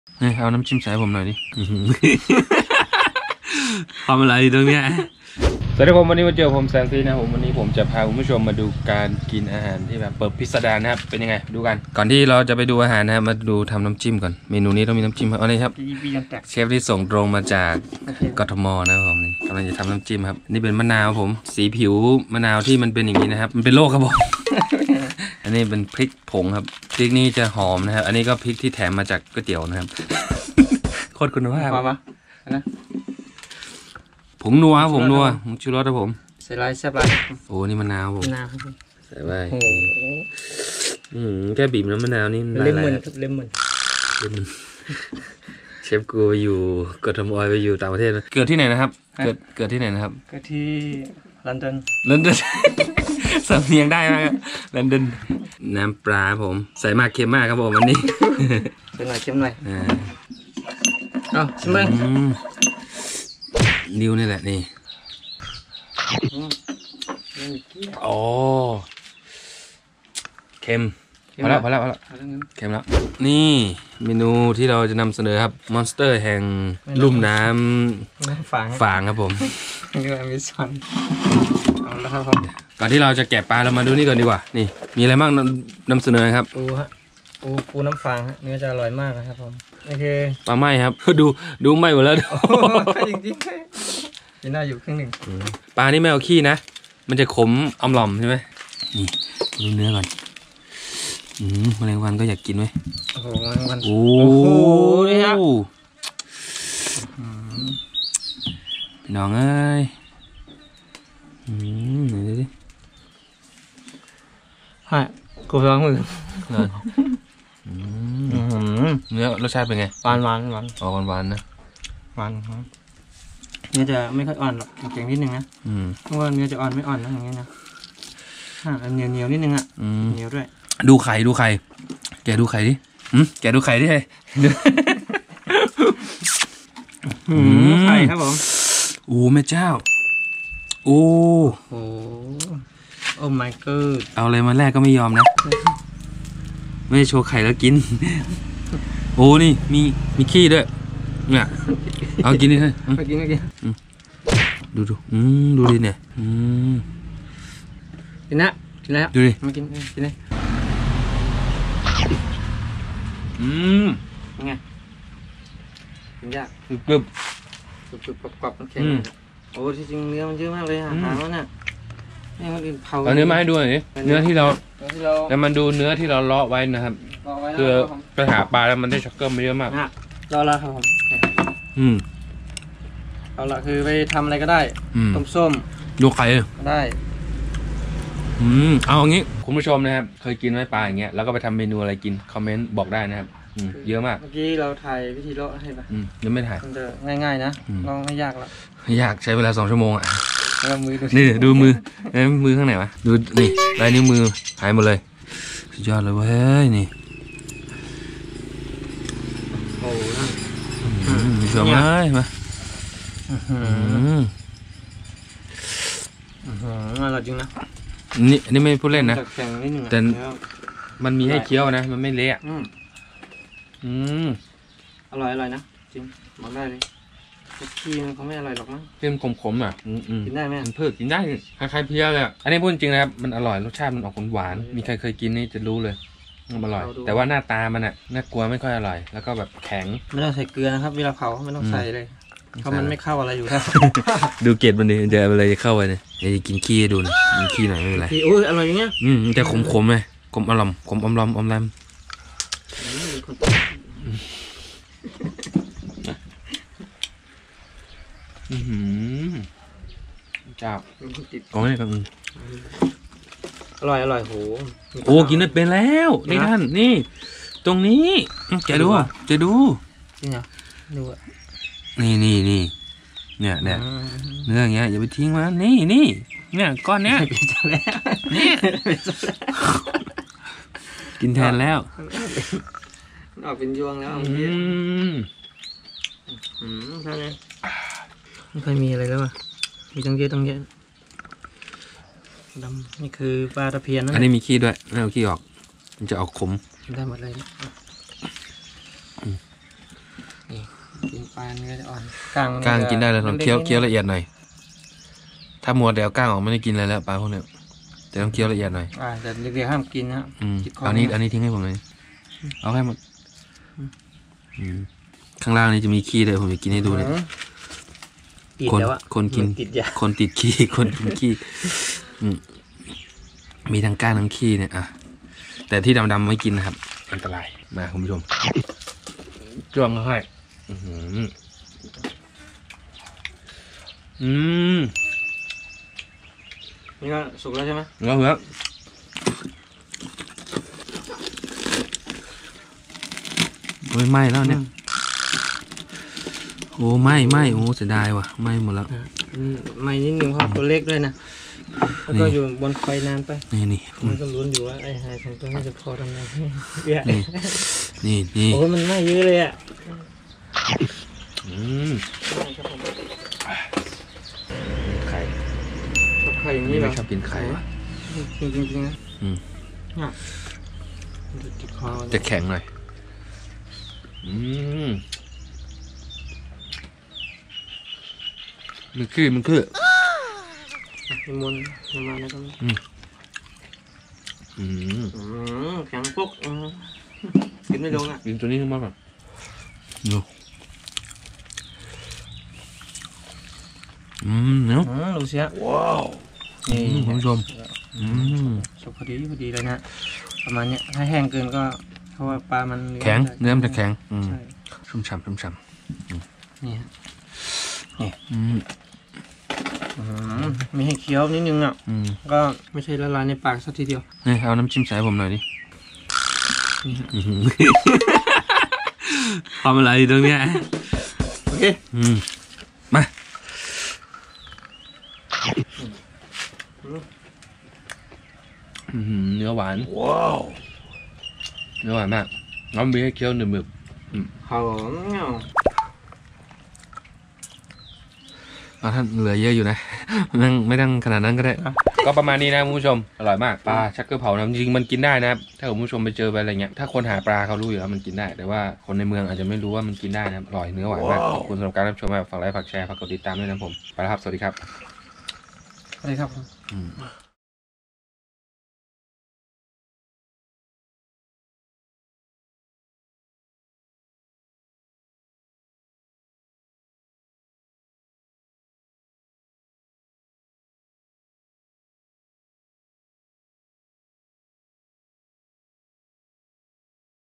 นี่เอาน้ำจิ้มใส่ผมหน่อยดิทำอะไรตรงเนี้ยสวัสดีผมวันนี้มาเจอผมแซนซี่นะผมวันนี้ผมจะพาคุณผู้ชมมาดูการกินอาหารที่แบบเปิดพิสดารนะครับเป็นยังไงดูกันก่อนที่เราจะไปดูอาหารนะครับมาดูทำน้ำจิ้มก่อนเมนูนี้ต้องมีน้ำจิ้มครับอันนี้ครับเชฟที่ส่งตรงมาจากกทมนะครับผมนี่กำลังจะทำน้ำจิ้มครับนี่เป็นมะนาวผมสีผิวมะนาวที่มันเป็นอย่างนี้นะครับมันเป็นโรคครับผม อันนี้เป็นพริกผงครับพริกนี่จะหอมนะครับอันนี้ก็พริกที่แถมมาจากก๋วยเตี๋ยวนะครับ โคตรคุณภาพมานะผงนัวผงนัวชูรสครับผมใส่ลายแซ่บลายโอ้นี่มะนาวผมมะนาวครับใส่ไปแค่บีบน้ำมะนาวนี่เลมอนครับเลมอนเชฟกูไปอยู่กทมไปอยู่ต่างประเทศเกิดที่ไหนนะครับเกิดที่ไหนนะครับเกิดที่ลอนดอนสำเนียงได้มากลอนดอนน้ำปลาผมใส่มากเค็มมากครับผมวันนี้เค็มหน่อยเอาชิมมั้งนิ้วนี่แหละนี่โอ้เค็มพอแล้วเค็มแล้วนี่เมนูที่เราจะนำเสนอครับมอนสเตอร์แห่งลุ่มน้ำฝางครับผมนี่ก็มีซอนเอาละครับก่อนที่เราจะแกะปลาเรามาดูนี่ก่อนดีกว่านี่มีอะไรบ้างนำเสนอครับปูน้ำฟางฮะเนื้อจะอร่อยมากนะครับผมโอเคปลาไหมครับดูไหมหมดแล้วจริงๆยังน่าอยู่ครึ่งหนึ่งปลานี่ไม่เอาขี้นะมันจะขมอมหล่อมใช่ไหมนี่ดูเนื้อก่อนแมลงวันก็อยากกินไหมโอ้โหแมลงวันโอ้โหนี่ครับพี่น้องเอ้ยไหนดูดิฮะกูร้องมือเนื้อรสชาติเป็นไงหวานอ๋อหวานนะหวานครับเนื้อจะไม่ค่อยอ่อนหรอกเก่งนิดนึงนะเพราะว่าเนื้อจะอ่อนไม่อ่อนนะอย่างเงี้ยนะเหนียวนิดนึงอ่ะเหนียวด้วยดูไข่แกดูไข่ดิแกดูไข่ดิไข่ครับผมโอ้แม่เจ้าโอ้ my god เอาอะไรมาแรกก็ไม่ยอมนะไม่โชว์ไข่แล้วกินโอ้นี่มีขี้ด้วยเนี่ยเอากินดิเลยกินดูดูดิเนี่ยกินแล้วดูดิมากินเลยยังไงกินยากกรึบกรอบมันแข็งโอ้จริงๆเนื้อมันเยอะมากเลยหางมันน่ะนี่มันกินเผาเอาเนื้อมาให้ดูหน่อยเนื้อที่เราแล้วมันดูเนื้อที่เราเลาะไว้นะครับคือไปหาปลาแล้วมันได้ช็อกเกอร์มาเยอะมากรอละครับผมเอาละคือไปทำอะไรก็ได้ต้มส้มดูไข่ได้เอาอย่างงี้คุณผู้ชมนะครับเคยกินไหมปลาอย่างเงี้ยแล้วก็ไปทำเมนูอะไรกินคอมเมนต์บอกได้นะครับเยอะมากเมื่อกี้เราถ่ายวิธีเลาะให้ป่ะยังไม่ถ่ายมันจะง่ายๆนะเราไม่ยากหรอกยากใช้เวลา2 ชั่วโมงอ่ะนี่ดูมือมือข้างไหนวะดูนี่ลายนิ้วมือหายหมดเลยสุดยอดเลยเว้ยนี่โอ้ชมเลยมาอร่อยจริงนะนี่ไม่พูดเล่นนะแต่มันมีให้เคี้ยวนะมันไม่เละอร่อยนะจริงบอกได้เลยขี้มันเขาไม่อร่อยหรอกมั้งเค็มขมอ่ะกินได้ไหมมันเพิ่มกินได้คล้ายๆเพี้ยเลยอันนี้พูดจริงนะครับมันอร่อยรสชาติมันออกหวานมีใครเคยกินนี่จะรู้เลยมันอร่อยแต่ว่าหน้าตามันอ่ะน่ากลัวไม่ค่อยอร่อยแล้วก็แบบแข็งไม่ต้องใส่เกลือนะครับเวลาเผาไม่ต้องใส่เลยเพราะมันไม่เข้าอะไรอยู่ครับดูเกล็ดมันดิเดี๋ยวอะไรจะเข้าไปเนี่ยเดี๋ยวจะกินขี้ดูนะกินขี้หน่อยไม่เป็นไรอุ้ยอร่อยอย่างเงี้ยแต่ขมเลยขมอร่อยขมอมลำจ้าอ๋อนี่ก็อร่อยโอ้กินได้เป็นแล้วนี่ท่านนี่ตรงนี้จะดูจริงเหรอดูนี่เนี่ยเนื้ออย่างเงี้ยอย่าไปทิ้งมันนี่เนี่ยก้อนเนี้ยนี่กินแทนแล้วออกเป็นยวงแล้วใช่ไหมไม่เคยมีอะไรแล้วอ่ะมีตั้งเยอะดำนี่คือปลาตะเพียนนะอันนี้มีขี้ด้วยไม่เอาขี้ออกมันจะออกขมได้หมดเลยลาเนื้อจะอ่อนกลางก้างกินได้แล้วต้องเคี้ยวละเอียดหน่อยถ้ามัวเดี๋ยวก้างออกไม่ได้กินอะไรแล้วปลาพวกเนี้ยแต่ต้องเคี้ยวละเอียดหน่อยแต่เด็กๆห้ามกินนะอันนี้ทิ้งให้ผมเลยเอาให้หมดข้างล่างนี้จะมีขี้เลยผมจะกินให้ดูเลยคนกินคนติดขี้คนกินขี้มีทั้งก้างทั้งขี้เนี่ยแต่ที่ดำๆไม่กินนะครับอันตรายมาคุณผู้ชมจ้วงเขาให้นี่ก็สุกแล้วใช่ไหมแล้วเหรอโอ้ยไหม้แล้วเนี่ยโอ้ไหม้โอ้เสียดายว่ะไหม้หมดแล้วไหม้นิดนึงเพราะตัวเล็กด้วยนะแล้วก็อยู่บนไฟนานไปนี่มันก็ลุ้นอยู่ว่าไอ้หายของตัวนี้จะพอทำไงนี่โอ้มันไหม้เยอะเลยอ่ะไข่ชอบไข่อย่างนี้เหรอชอบกินไข่จริงๆนะจะแข็งหน่อยมันคือมันมาแล้วก็แข็งปุ๊กกินไม่ลงอ่ะกินตัวนี้ขึ้นมาแบบดูเนาะดูสิฮะว้าวนี่คุณผู้ชมสุกพอดีเลยนะประมาณนี้ถ้าแห้งเกินก็เพราะว่าปลามันแข็งเนื้อมันจะแข็งชุ่มฉ่ำนี่มีให้เคี้ยวนิดนึงอ่ะก็ไม่ใช่ละลายในปากสักทีเดียวนี่เอาน้ำจิ้มใส่ผมหน่อยดิทำอะไรตรงเนี้ยโอเคมาเนื้อหวานว้าวเนื้อหวานมากน้องมีให้เคี้ยวหนึบหอมท่านเหลือเยอะอยู่นะไม่ต้องขนาดนั้นก็ได้ก็ประมาณนี้นะคุณผู้ชมอร่อยมากปลาชักเกอร์เผานะจริงๆมันกินได้นะครับถ้าคุณผู้ชมไปเจอไปอะไรเงี้ยถ้าคนหาปลาเขารู้อยู่แล้วมันกินได้แต่ว่าคนในเมืองอาจจะไม่รู้ว่ามันกินได้นะอร่อยเนื้อหวานมากขอบคุณสำหรับการรับชมฝากไลค์ฝากแชร์ฝากกดติดตามด้วยนะผมไปแล้วครับสวัสดีครับสวัสดีครับ